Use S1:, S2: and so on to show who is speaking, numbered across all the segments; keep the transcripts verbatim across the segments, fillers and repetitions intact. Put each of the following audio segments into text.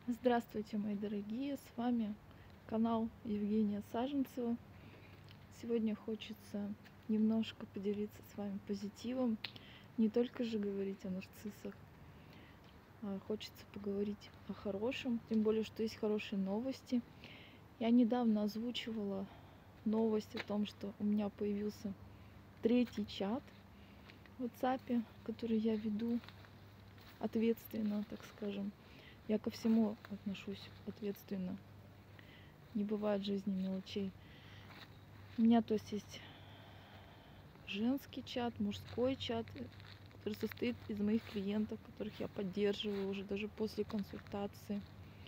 S1: Здравствуйте, мои дорогие! С вами канал Евгения Саженцева. Сегодня хочется немножко поделиться с вами позитивом. Не только же говорить о нарциссах, а хочется поговорить о хорошем. Тем более, что есть хорошие новости. Я недавно озвучивала новость о том, что у меня появился третий чат в WhatsApp, который я веду ответственно, так скажем. Я ко всему отношусь ответственно. Не бывает в жизни мелочей. У меня, то есть, есть женский чат, мужской чат, который состоит из моих клиентов, которых я поддерживаю уже даже после консультации.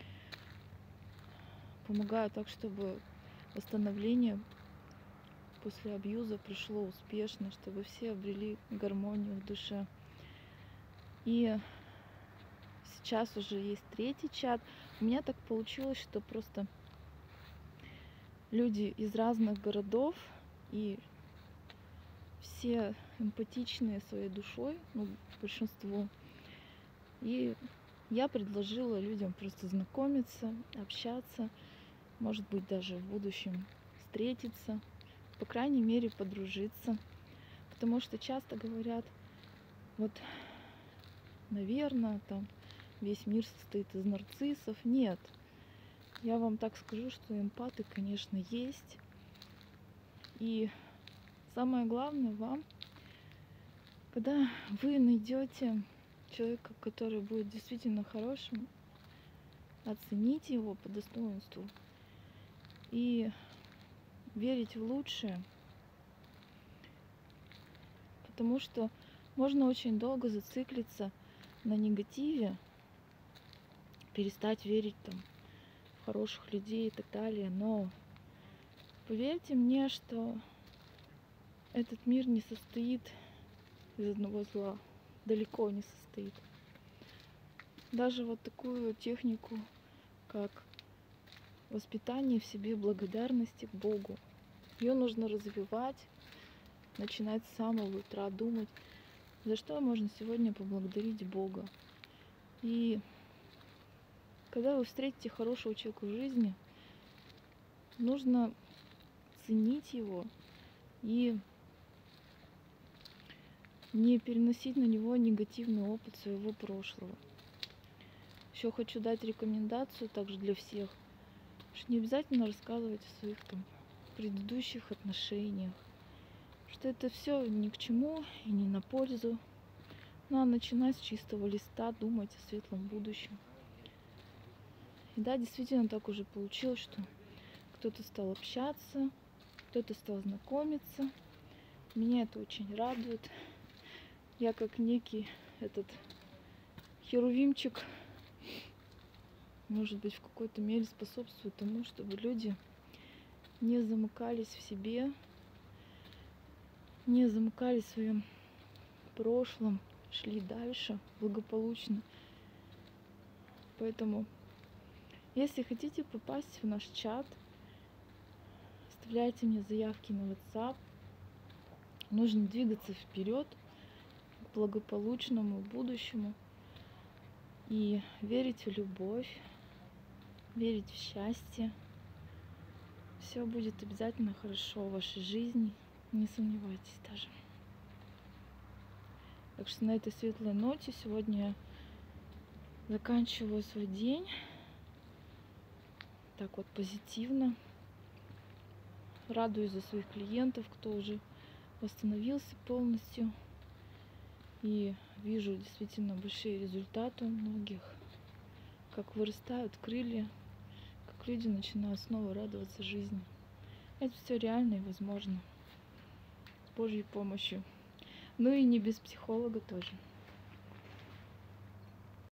S1: Помогаю так, чтобы восстановление после абьюза пришло успешно, чтобы все обрели гармонию в душе. И сейчас уже есть третий чат. У меня так получилось, что просто люди из разных городов и все эмпатичные своей душой, ну, большинство. И я предложила людям просто знакомиться, общаться, может быть, даже в будущем встретиться, по крайней мере, подружиться. Потому что часто говорят, вот, наверное, там весь мир состоит из нарциссов. Нет. Я вам так скажу, что эмпаты, конечно, есть. И самое главное вам, когда вы найдете человека, который будет действительно хорошим, оцените его по достоинству и верить в лучшее. Потому что можно очень долго зациклиться на негативе, перестать верить там в хороших людей и так далее. Но поверьте мне, что этот мир не состоит из одного зла, далеко не состоит. Даже вот такую технику, как воспитание в себе благодарности к Богу, ее нужно развивать, начинать с самого утра думать, за что можно сегодня поблагодарить Бога. И когда вы встретите хорошего человека в жизни, нужно ценить его и не переносить на него негативный опыт своего прошлого. Еще хочу дать рекомендацию также для всех, что не обязательно рассказывать о своих там предыдущих отношениях, что это все ни к чему и не на пользу. Надо начинать с чистого листа, думать о светлом будущем. И да, действительно так уже получилось, что кто-то стал общаться, кто-то стал знакомиться. Меня это очень радует. Я как некий этот херувимчик, может быть, в какой-то мере способствую тому, чтобы люди не замыкались в себе, не замыкались в своем прошлом, шли дальше благополучно. Поэтому, если хотите попасть в наш чат, оставляйте мне заявки на WhatsApp. Нужно двигаться вперед к благополучному будущему и верить в любовь, верить в счастье. Все будет обязательно хорошо в вашей жизни, не сомневайтесь даже. Так что на этой светлой ноте сегодня я заканчиваю свой день так вот позитивно. Радуюсь за своих клиентов, кто уже восстановился полностью. И вижу действительно большие результаты у многих, как вырастают крылья, как люди начинают снова радоваться жизни. Это все реально и возможно с Божьей помощью. Ну и не без психолога тоже.